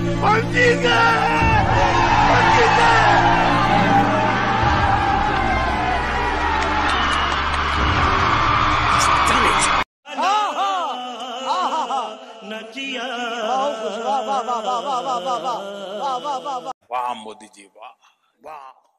हम जीत गए, हम जीत गए। वाह मोदी जी, वाह वाह।